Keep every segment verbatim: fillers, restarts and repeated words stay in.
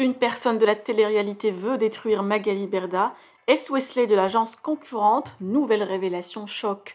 Une personne de la télé-réalité veut détruire Magali Berda. Est-ce Wesley de l'agence concurrente? Nouvelle révélation choc.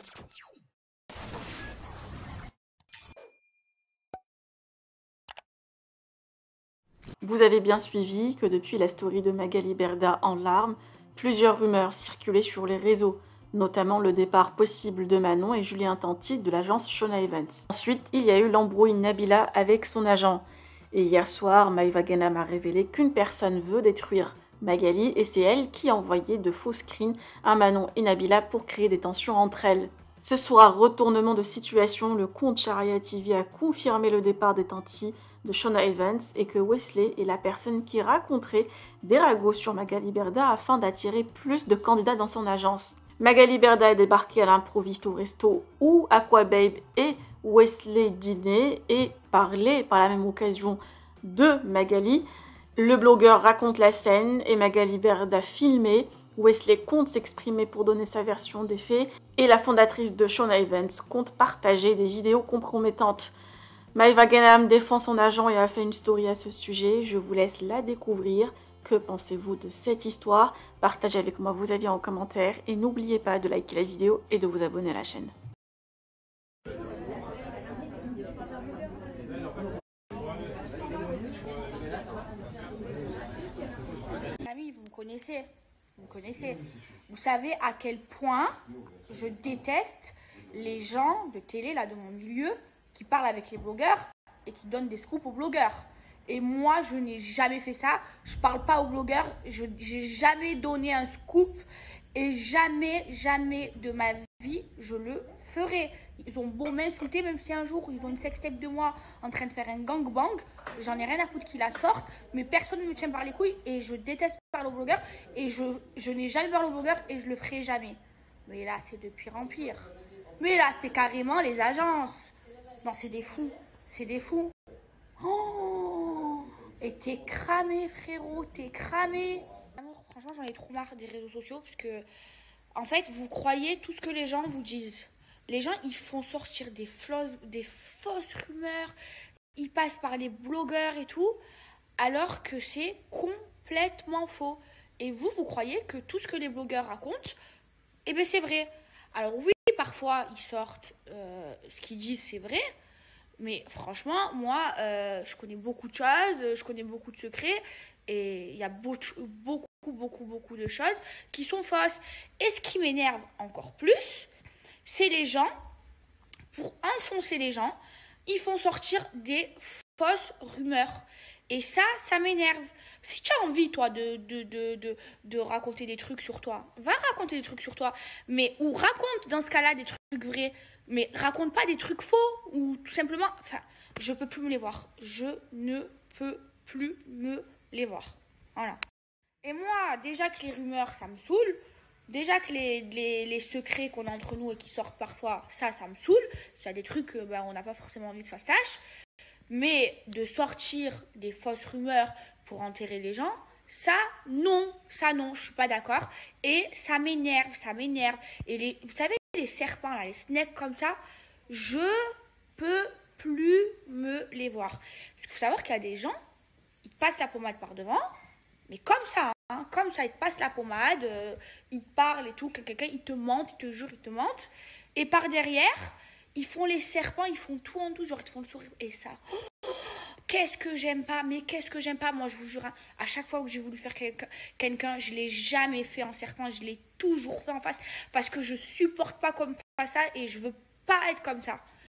Vous avez bien suivi que depuis la story de Magali Berda en larmes, plusieurs rumeurs circulaient sur les réseaux, notamment le départ possible de Manon et Julien Tanti de l'agence Shona Evans. Ensuite, il y a eu l'embrouille Nabila avec son agent. Et hier soir, Maëva Guénam a révélé qu'une personne veut détruire Magali et c'est elle qui a envoyé de faux screens à Manon et Nabila pour créer des tensions entre elles. Ce soir, retournement de situation, le compte Sharia T V a confirmé le départ des Tanti de Shona Evans et que Wesley est la personne qui raconterait des ragots sur Magali Berda afin d'attirer plus de candidats dans son agence. Magali Berda est débarquée à l'improviste au resto où Aquababe et Wesley dînaient et parlaient par la même occasion de Magali. Le blogueur raconte la scène et Magali Berda filmée. Wesley compte s'exprimer pour donner sa version des faits et la fondatrice de Shona Evans compte partager des vidéos compromettantes. Maëva Guénam défend son agent et a fait une story à ce sujet. Je vous laisse la découvrir. Que pensez-vous de cette histoire? Partagez avec moi vos avis en commentaire et n'oubliez pas de liker la vidéo et de vous abonner à la chaîne. Amis, vous me connaissez, vous me connaissez. Vous savez à quel point je déteste les gens de télé là de mon milieu qui parlent avec les blogueurs et qui donnent des scoops aux blogueurs. Et moi, je n'ai jamais fait ça. Je parle pas aux blogueurs. Je n'ai jamais donné un scoop. Et jamais, jamais de ma vie, je le ferai. Ils ont beau m'insulter, même si un jour, ils ont une sextape de moi en train de faire un gangbang. J'en ai rien à foutre qu'ils la sortent. Mais personne ne me tient par les couilles. Et je déteste parler aux blogueurs. Et je, je n'ai jamais parlé aux blogueurs et je le ferai jamais. Mais là, c'est de pire en pire. Mais là, c'est carrément les agences. Non, c'est des fous. C'est des fous. Oh, et t'es cramé, frérot, t'es cramé. Franchement, j'en ai trop marre des réseaux sociaux parce que, en fait, vous croyez tout ce que les gens vous disent. Les gens, ils font sortir des, fausses, des fausses rumeurs, ils passent par les blogueurs et tout, alors que c'est complètement faux. Et vous, vous croyez que tout ce que les blogueurs racontent, eh bien, c'est vrai. Alors oui, parfois, ils sortent euh, ce qu'ils disent, c'est vrai. Mais franchement, moi, euh, je connais beaucoup de choses, je connais beaucoup de secrets et il y a beaucoup, beaucoup, beaucoup, beaucoup de choses qui sont fausses. Et ce qui m'énerve encore plus, c'est les gens, pour enfoncer les gens, ils font sortir des fausses rumeurs. Et ça, ça m'énerve. Si tu as envie, toi, de, de, de, de, de raconter des trucs sur toi, va raconter des trucs sur toi. Mais ou raconte, dans ce cas-là, des trucs vrais. Mais raconte pas des trucs faux ou tout simplement... Enfin, je peux plus me les voir. Je ne peux plus me les voir. Voilà. Et moi, déjà que les rumeurs, ça me saoule. Déjà que les, les, les secrets qu'on a entre nous et qui sortent parfois, ça, ça me saoule. Il y a des trucs, ben, on n'a pas forcément envie que ça se sache. Mais de sortir des fausses rumeurs pour enterrer les gens, ça, non. Ça, non, je suis pas d'accord. Et ça m'énerve, ça m'énerve. Et les, vous savez, les serpents, là, les snakes comme ça, je peux plus me les voir. Parce qu'il faut savoir qu'il y a des gens, ils passent la pommade par devant, mais comme ça, hein, comme ça, ils te passent la pommade, euh, ils te parlent et tout, quelqu'un, ils te mentent, ils te jurent, ils te mentent. Et par derrière, ils font les serpents, ils font tout en tout, genre ils te font le sourire. Et ça, oh, qu'est-ce que j'aime pas, mais qu'est-ce que j'aime pas. Moi, je vous jure, hein, à chaque fois que j'ai voulu faire quelqu'un, quelqu'un, je l'ai jamais fait en serpent, je l'ai toujours fait en face. Parce que je supporte pas qu'on me fasse ça et je veux pas être comme ça.